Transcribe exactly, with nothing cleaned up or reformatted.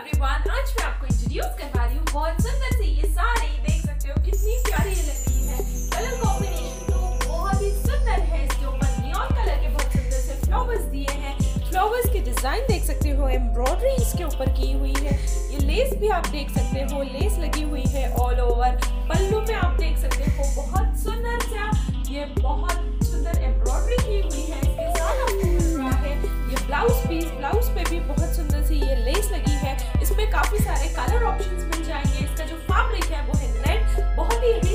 Everyone, आज मैं आपको इंट्रोड्यूस करवा रही हूँ बहुत सुंदर सी ये साड़ी। देख सकते हो कितनी प्यारी ये लग रही है। कलर कॉम्बिनेशन तो बहुत ही सुंदर है। इसके ऊपर नियॉन कलर के बहुत सुंदर से फ्लावर्स दिए हैं। फ्लावर्स की डिजाइन देख सकते हो, एम्ब्रॉयडरी इसके ऊपर की हुई है। ये लेस भी आप देख सकते हो, लेस लगी हुई है ऑल ओवर। पल्लू में आप देख सकते हो बहुत सुंदर सा ये बहुत सुंदर एम्ब्रॉयडरी की हुई है। इसके साथ आपको मिल रहा है ये ब्लाउज पीस। ब्लाउज पे भी बहुत सुंदर सी ये लेस लगी है। इसमें काफी सारे कलर ऑप्शंस मिल जाएंगे। इसका जो फैब्रिक है वो है नेट, बहुत ही